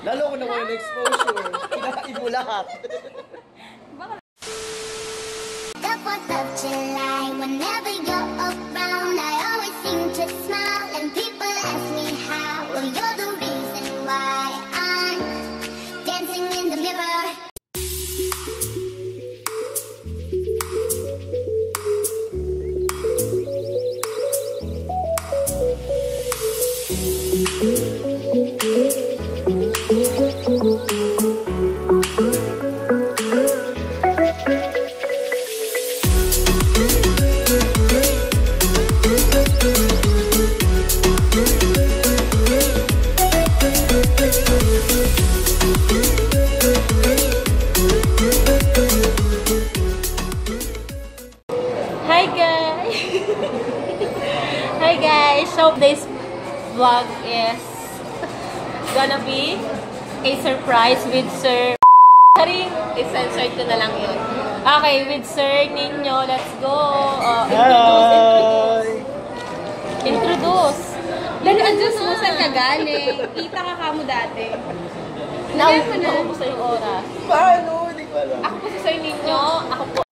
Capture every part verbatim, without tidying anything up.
Lalo ko naman yung exposure. Kinakain mo lahat. The fourth of July, whenever you're around, I always seem to smile, and people ask me how. Well, you're the reason why I'm dancing in the mirror. Hi guys! Hi guys! So today's vlog is gonna be a surprise with Sir Karing. I-censored ko na lang yun. Okay, with Sir Nino, let's go! Uh, introduce, introduce! Introduce! Introduce mo saan ka galing. Kita ka ka mo dati. Naubos na naubos na yung oras. Paano? Hindi ko alam. Ako po si Sir Nino. Ako po.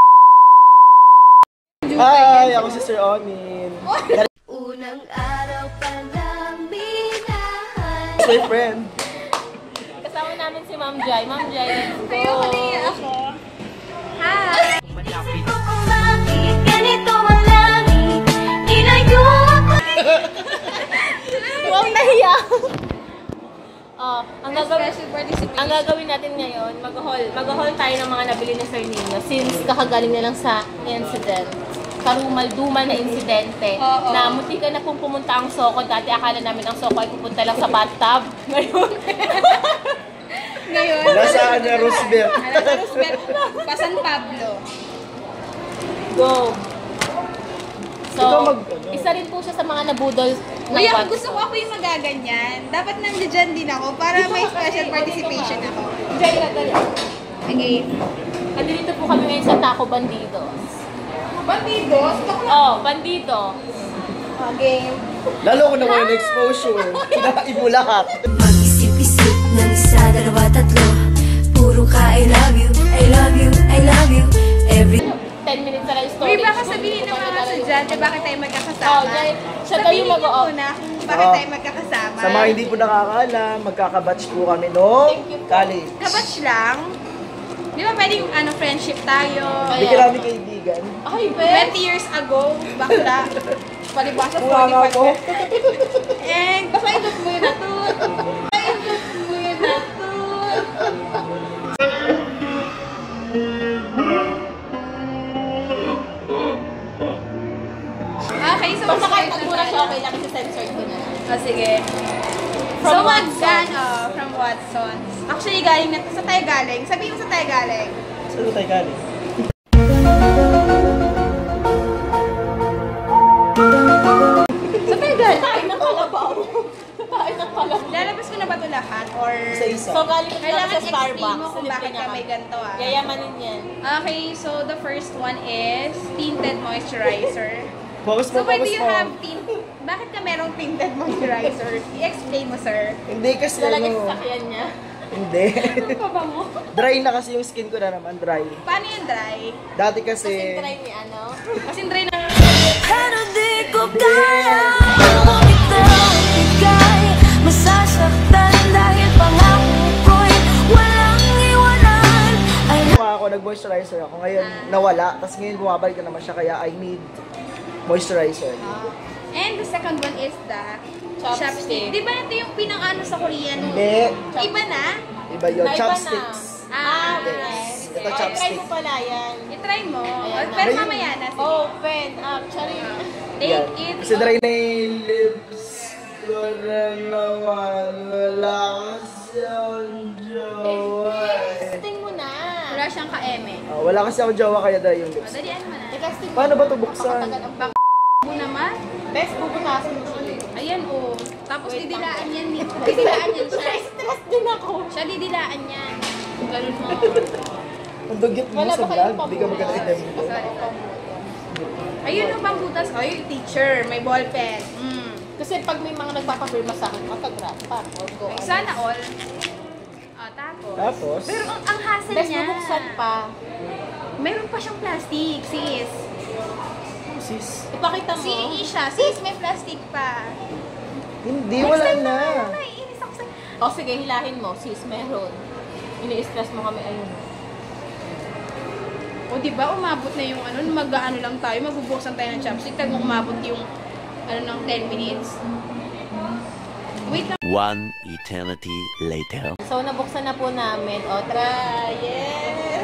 Hi! Ako si Sir Onin. Unang araw pa lang binahan. My friend. Kasama namin si Ma'am Jai. Ma'am Jai, let's go! Ayoko na ako. Hi! Isip ko kung bakit ganito ang langit. Inayo ako. Huwag nahiya! Oh, ang gagawin, Special participation. ang gagawin natin ngayon, mag-haul. Mag-haul tayo ng mga nabili ni Sir Nino since kakagaling na lang sa incident. Karumal-dumal na insidente. Oo. Na munti ka na pong pumunta ang Soko. Dati akala namin ang Soko ay pupunta lang sa bathtub. Ngayon, Ngayon, Nasaan na Roosevelt? Nasa Roosevelt, pa San Pablo. go! So, Ikaw mag- ano? isa rin po siya sa mga nabudol ng Uy, ako bathtub. gusto ko ako yung magaganyan. Dapat nandiyan din ako para may special participation ako. Jai, dali. Okay. Andito po kami ngayon sa Taco Bandidos. Bandidos? Oh, Bandido. Okay. Lalo ko naman yung exposure. Kinakain mo lahat. Mag-isip-isip ng isa, dalawa, tatlo. Puro ka, I love you, I love you, I love you. Every ten minutes na lang yung storage. Uy, baka sabihin ng mga estudyante bakit tayo Oh, magkakasama. Jai, siya tayo Sabihin niyo mag-o-off. muna kung bakit Oo. tayo magkakasama. Sa mga hindi po nakakaalam, magkakabatch po kami no Thank you po. college. Kabatch lang. Di ba pwedeng ano, friendship tayo? Hindi ka namin kaibigan. Ay, be! twenty years ago, bakla. Palibasa Mukha nga po. forty-five. Eh, basta indot mo yun na to. Indot mo yun na to. Okay, so Basta kahit start na magmura siya, tayo. okay lang kasi censored ko na. Oh, sige. From so, Watson's. Watson. Oh, from Watson's. Actually, galing na, sa tayo galing. Sabihin mo sa tayo galing. Saan tayo galing? Sa tayo galing? Tayo ng kalabaw. Tayo ng kalabaw. Lalabas ko na ba ito lahat? Or... Isa-isa. So, galing na Kailangan sa explain Starbucks. mo kung Silip bakit niya ka may kami. ganito ah. Yayamanin yan. Okay, so the first one is tinted moisturizer. Focus mo, So why do focus you mo. have tint? Bakit ka merong tinted moisturizer? I-explain mo, sir. Hindi kasi Lalagay ano. sa sakyan niya. Hindi. Ano pa ba mo? Dry na kasi yung skin ko na naman, dry. Paano yung dry? Dati Kasi kasi... try ni ano. Kasi dry na... Pero di ko kaya kung ikaw ibigay. Masasaktan dahil pangako ko'y walang iwanan. Ay Kung ako nag-moisturizer ako, ngayon nawala. Tapos ngayon bumabalik na naman siya, kaya I need moisturizer. And the second one is the Chopstick. chopstick. Di ba ito yung pinang-ano sa Korean? Hindi. Iba na? Iba yun. Naiba na. Chopsticks. Ah, Yes. Ito Oh, try chopstick. mo pala yan. I-try mo. Ayan na. Pero Ayun. mamaya na. Sige. Open up. Sorry. Take Yan. it. Kasi dry na yung lips ko na naman. Wala kasi akong jowa eh. Testing mo na. Wala siyang ka-eme. Ah, wala kasi akong jowa, kaya dry yung lips. Dalian mo na. Testing mo. Paano ba ito buksan? Napakatagal ang bak- Mo naman. Best, bubutasin mo siya. Ayan, oh. Tapos Wait, didilaan yan. ni- Didilaan yan siya. Stress din ako. Siya didilaan yan. Ganun mo. Ang dugit mo Wala sa ba kayong vlog, di ka pabutas? maganda dito. Ayun yung pambutas. Oh, yung teacher. May ball pen. Mm. Kasi pag may mga nagpapafirma sa akin, makagraph pa. Or go. Ay, sana all. Tapos, Pero ang, ang hassle Best niya. bubuksan pa. Meron pa siyang plastic, sis. sis, Ipakita mo. Si Isha, sis, may plastic pa. hindi, wala na. Naiinis ako sa... O sige, hilahin mo. Sis, meron. Ini-stress mo kami. Ayun. O di ba umabot na yung ano, mag-ano lang tayo, magbubuksan tayo ng chopstick, tag umabot yung ano ng ten minutes. Wait lang. One eternity later. So, nabuksan na po namin. O, try. Yes!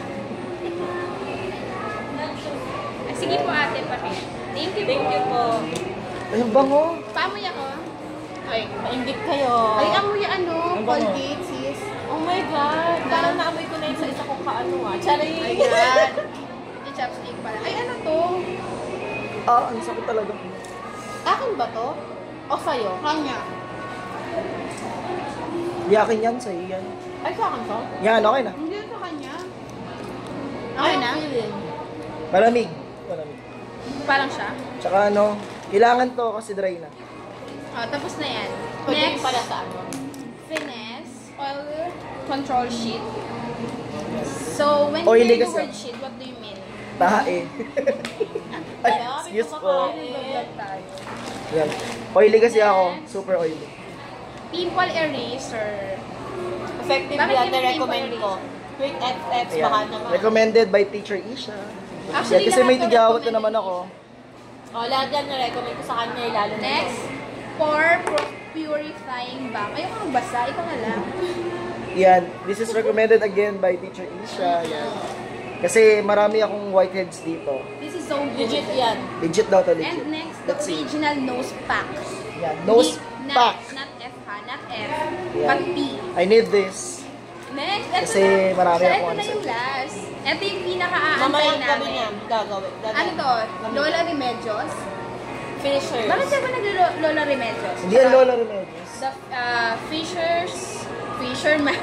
Ah, sige po ate, pati. Thank you Thank po. you po. Ay, ang bango. Paamoy ako. Ay, mainggit kayo. Ay, amoy ano, Ang bango. Colgate, sis. Oh my God. Parang naamoy ko na yun sa isa kong kaano ah. Charing. Ayan. Yung chopstick pala. Ay, ano to? Ah, ang sakit talaga. Akin ba to? O sa'yo? Kanya. Yakin yan, sa'yo yan. Ay, sa akin to? Yan, okay na. Hindi sa kanya. Ay, Okay na? feeling. Malamig. Malamig. Parang siya. Tsaka ano, kailangan to kasi dry na. Oh, tapos na yan. Pwede Next, yung pala sa ano. finesse oil control sheet. So, when Oily you hear the kasi. word sheet, what do you mean? Tae. Ay, Kaya, excuse may po. kumakain. tayo. Yan. Oily kasi ako. Super oily. Pimple eraser. Effective Bakit yan, yung na-recommend pimple ko. Quick X X, baka Ayan. naman. Recommended by Teacher Isha. Actually, Yan, kasi lahat may to tigawat na recommended naman ako. O, lahat yan na-recommend ko sa kanya, eh, lalo na Next, ito. pore purifying balm. Ayoko magbasa, ikaw na lang. Yan. This is recommended again by Teacher Isha. Yan. Kasi marami akong whiteheads dito. This is so good. Legit yan. Legit daw to, legit. And next, the Let's see. original nose pack. Yan. Nose Hindi- pack. Not, not F ha, not F, Yan. but P. I need this. Next, ito Kasi na. marami So, akong ito ano na sa- yung last. Ito yung Mamaya pinaka-aantay ang gabi namin. niya, gagawin. Ano gagawin. to? Lola Remedios? Finishers. Bakit siya ba nag-Lola Remedios? Hindi yan Lola Remedios. The uh, Fishers, Fisherman,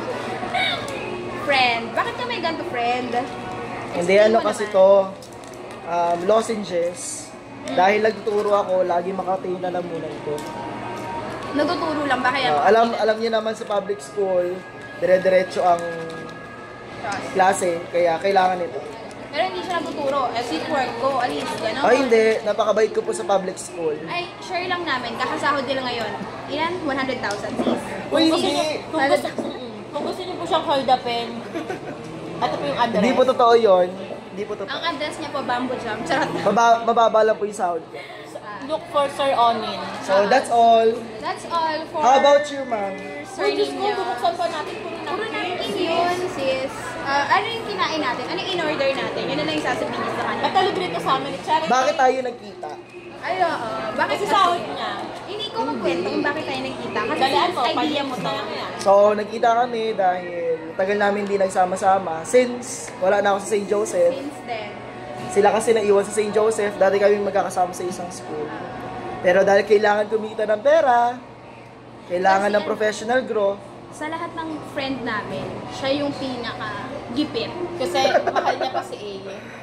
friend. Bakit ka may ganito friend? Hindi Explain ano mo kasi naman. to, um, lozenges. Dahil nagtuturo ako, lagi makatayo na lamunan ko. Nagtuturo lang ba kaya? Uh, alam alam niyo naman sa public school, dire-diretso ang Trust. klase, kaya kailangan ito. Pero hindi siya nagtuturo. Eh, seat work ko, alis, gano'n. Ay hindi, napakabait ko po sa public school. Ay, share lang namin. Kakasahod nila ngayon. Ilan? one hundred thousand, sis. Uy, Kung gusto hindi! niyo, kung gusto, mm, kung gusto niyo po siyang hold upin, ito po yung address. Hindi po totoo yun. Hindi po Ang totoo. address niya po, Bamboo Jam. Charot. Maba, mababa lang po yung sahod ko. Look for Sir Onin. So that's all. That's all for... How about you, ma'am? Uy, Diyos surname ko, niya. bubuksan pa natin po ng Puro napkin yun, sis. Ah, ano yung kinain natin? Ano yung in-order natin? Yun na lang yung sasabihin niya sa kanya. At libre ito sa amin. Charity. Bakit tayo nagkita? Ay, oo. Bakit Kasi sahod niya. Hindi ko magkwento kung bakit tayo nagkita. Kasi Dalaan mo, idea mo to. na lang yan. So, nagkita kami dahil tagal namin hindi nagsama-sama. Since wala na ako sa Saint Joseph, Since then. sila kasi naiwan sa Saint Joseph, dati kami magkakasama sa isang school. Pero dahil kailangan kumita ng pera, kailangan Kasi ng yan- professional growth, Sa lahat ng friend namin, siya yung pinaka-gipit. Kasi mahal niya pa si A.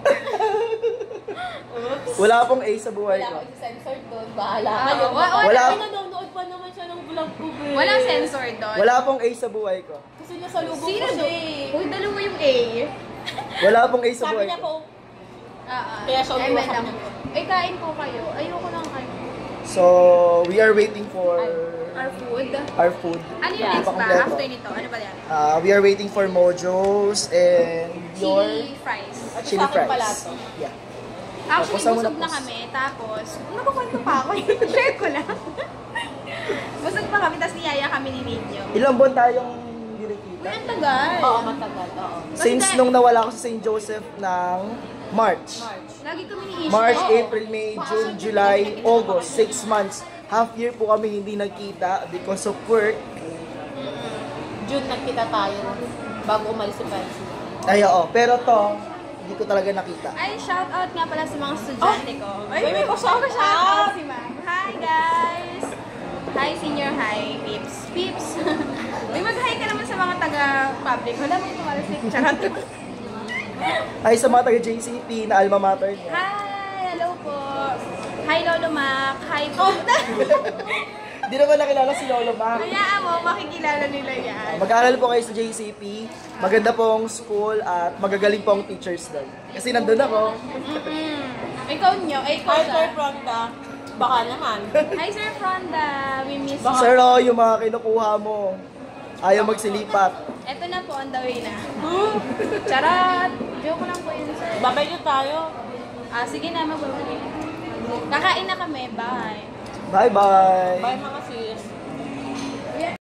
wala pong A sa buhay Wala ko. ko censored doon. Bahala Ah, kayo. wa- wala. Wala. Ay, nanonood pa naman siya ng vlog ko, be. Walang sensor doon. Wala pong A sa buhay ko. Kasi nasa lubong Sino ko siya doon? eh. Uy, dalawa yung A. Wala pong A sa Sabi buhay niya ko. po, Ah, ah. Kaya siya Ay, umiwas madam. ako nito. Ay, kain po kayo. Ayoko lang kayo. So, we are waiting for Our food. our food. Ano yung Yeah. next ba? Kompleto. After nito? Ano ba yan? Uh, we are waiting for Mojos and your Chili fries. At chili sa akin fries. pala to. Yeah. Actually, Tapos, busog muna na po. kami. Tapos, nakukwento pa ako. Share ko lang. Busog pa kami, tapos niyaya kami ni Ninyo. Ilang buwan tayong hindi Uy, nakita? ang tagal. Oo, matagal. Oo. Since Kasi- nung nawala ako sa Saint Joseph ng March. March. Lagi kami ni Isha. March, Oo. April, May, June, July, August. Six months. Half year po kami hindi nagkita because of work. June nagkita tayo bago umalis si Pansy. Ay, oo. Pero to, hindi ko talaga nakita. Ay, shout out nga pala sa mga estudyante ko. Ay, May may pa-shout may shout out out. si ma'am. Hi, guys! Hi, senior. Hi, Pips. Pips! Uy, mag-hi ka naman sa mga taga-public. Wala mo yung tumalasik. Charot. Ay, sa mga taga-J C P na alma mater niya. Hi! Hello po! Hi, Lolo Mac! Hi po! Hindi naman nakilala si Lolo Mac. Hayaan mo, makikilala nila yan. Mag-aaral po kayo sa J C P. Maganda pong school at magagaling pong teachers doon. Kasi nandun ako. Mm-mm. Ikaw nyo, eh, ikaw Hi, sa... Sir Fronda. Baka naman. Hi, Sir Fronda. We miss you. Sir, oh, yung mga kinukuha mo. Ayaw magsilipat. Eto na po, on the way na. Charot! Joke lang po yun, sir. Babay na tayo. Ah, sige na, magbabalik. Kakain na kami. Bye. Bye-bye. Bye mga sis.